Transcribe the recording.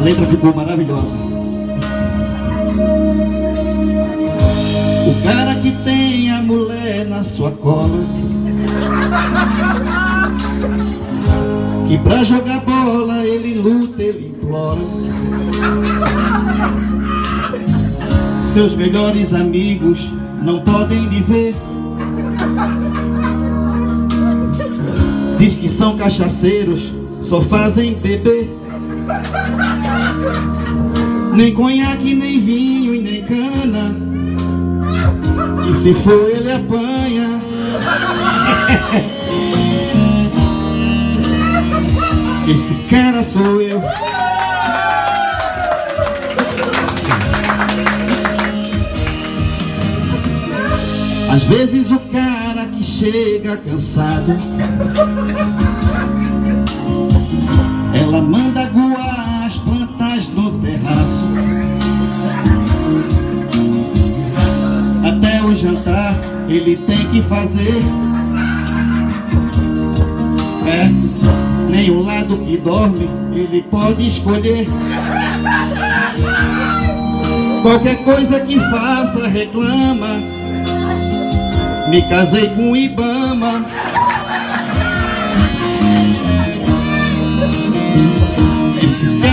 letra ficou maravilhosa. O cara que tem a mulher na sua cola, que pra jogar bola ele luta, ele implora. Seus melhores amigos não podem lhe ver. Diz que são cachaceiros, só fazem beber. Nem conhaque, nem vinho e nem cana, e se for ele apanha. Esse cara sou eu. Às vezes o cara que chega cansado, ela manda aguar as plantas no terraço. Até o jantar ele tem que fazer. Nem o lado que dorme ele pode escolher. Qualquer coisa que faça reclama. Me casei com o Ibama. Esse